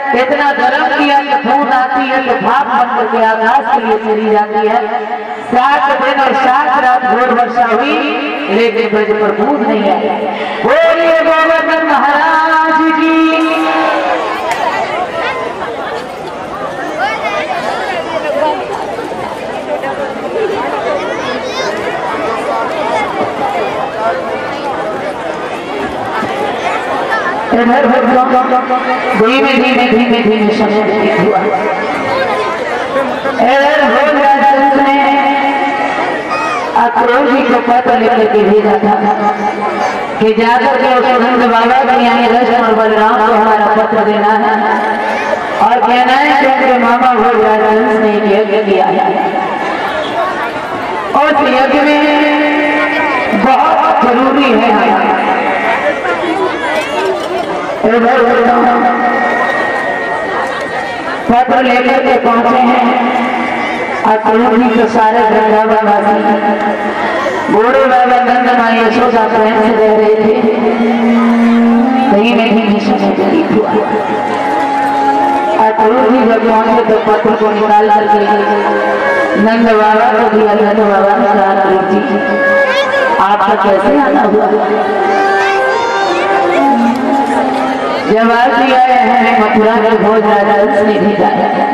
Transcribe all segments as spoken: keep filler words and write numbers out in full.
इतना धर्म किया कि धूम आती है तो भाप बन करके आकाश के लिए चली जाती है। सात दिन और सात रात घोर वर्षा हुई लेकिन ब्रज पर बूंद नहीं आया। बोलिए गोवर्धन महाराज की। धीमे धीमे धीमे धीमे समय व्यतीत हुआ। इधर भोजराज ने अक्रोजी को पत्र लेकर के भेजा था कि जाकर के सुनंद बाबा के यहाँ कृष्ण और बलराम को हमारा पत्र देना है और कहना है कि उनके मामा भोजराज ने यज्ञ किया है और यज्ञ में बहुत जरूरी है। पत्र लेकर के पहुंचे हैं अक्रूरी के सारे वृंदावन वासी बूढ़े बाबा नंद मां यशोदा प्रेम से रह रहे थे। कहीं में भी समय व्यतीत हुआ। अक्रूरी जब पहुंचे तो पत्र को निकाल करके नंद बाबा को दिया। नंद बाबा ने कहा जी आपका कैसे आना हुआ? जवाब दिया है मथुरा के भोजराज ने भेजा है।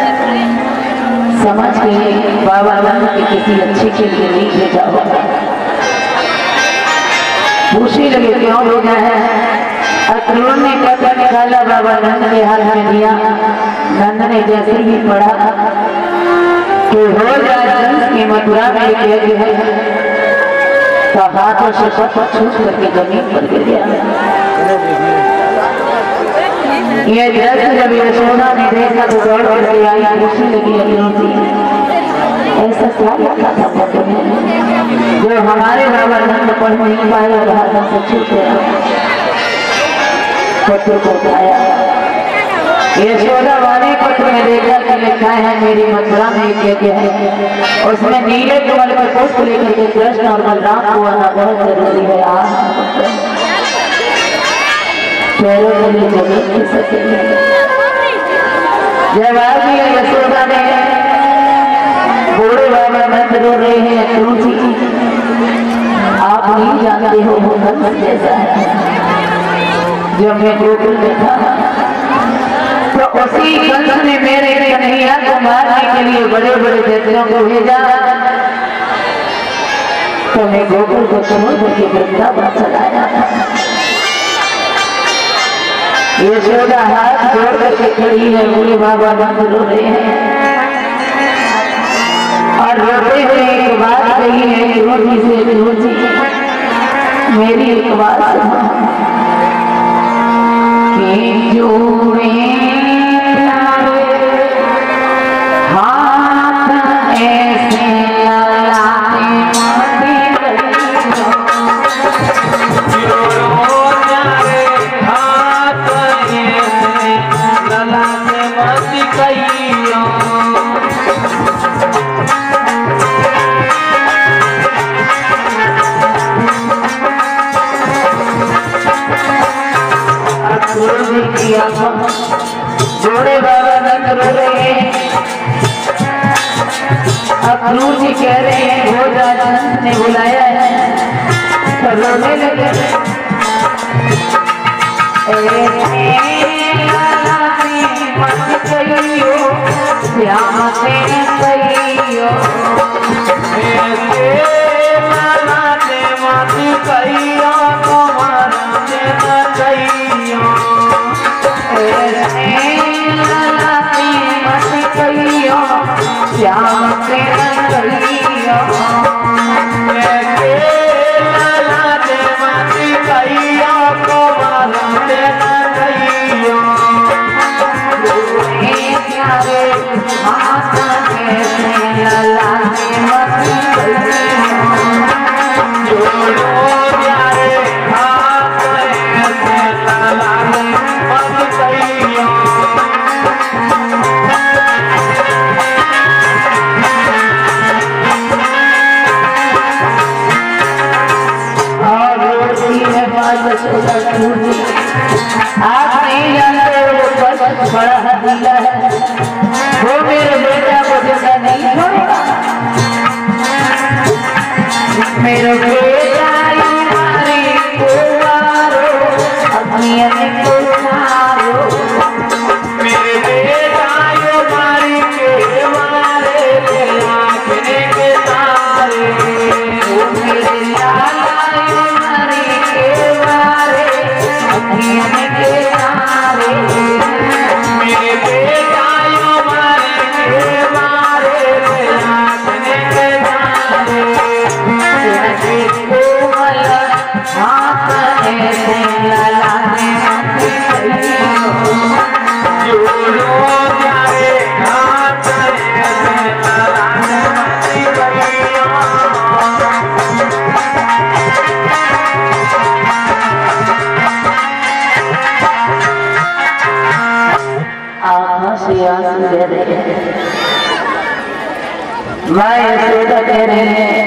समझ के बाबा नंद के किसी अच्छे के लिए नहीं भेजा होगा। पूछने लगे क्यों भेजा है? अक्रूर ने पत्र निकाला बाबा नंद के हाथ में दिया। नंद ने जैसे ही पढ़ा कि भोजराज की मथुरा में एक यज्ञ है तो हाथों से पत्र छूट करके जमीन पर गिर गया। ये दृश्य जब यशोदा ने देखा तो दौड़ करके आई। खुशी लगी अक्रूरी ऐसा क्या लिखा था पत्र में जो हमारे बाबा नंद पढ़ नहीं पाए और हाथों से छूट गया। पत्र को उठाया। यशोदा वाले पत्र में देखा कि लिखा है मेरी मथुरा में एक यज्ञ है उसमें नीले कमल पर पुष्प लेकर के कृष्ण और बलराम को आना बहुत जरूरी है। आज पैरों के लिए जमीन की सके। जवाब दिया यशोदा ने बूढ़े बाबा नंद रो रहे हैं। अक्रूरी आप नहीं जानते हो वो नंद कैसा है। जब मैं गोकुल में था तो उसी कंस ने मेरे कन्हैया को मारने के लिए बड़े बड़े दैत्यों को भेजा तो मैं गोकुल को छोड़ करके वृंदावन चलाया। यशोदा हाथ जोड़ करके खड़ी है। बूढ़े बाबा नंद रो रहे हैं और रोते हुए एक बात कही है अक्रूरी से अक्रूरी मेरी एक बात सुनो कि जोड़े हाथ ऐसे जोड़े बाबा नंद रो रहे हैं। अक्रूरी कह रहे हैं भोजराज नंद ने बुलाया है तो रोने लगे। मत कहियो श्याम से कहियो मत कहियो कुमार से न कहियो मत कहियो श्याम से न कहियो मत कहियो कुमार से न कहियो प्यारे माता कैसे लला के मत कहियो जोड़ो प्यारे हाथ कैसे लला के मत कहियो बड़ा हसीला है, वो मेरे बेटा को जिंदा नहीं छोड़ेगा। मेरे बेटा हमारी को मारो, अपनी अनेक को मारो। मेरे बेटा हमारी के मारे, अपने के तारे। मेरे लाला हमारी के मारे, अपनी अनेक के तारे। मेरे बेटा हमारी के मारे, अपने के तारे। मैं यशोदा कह रहे हैं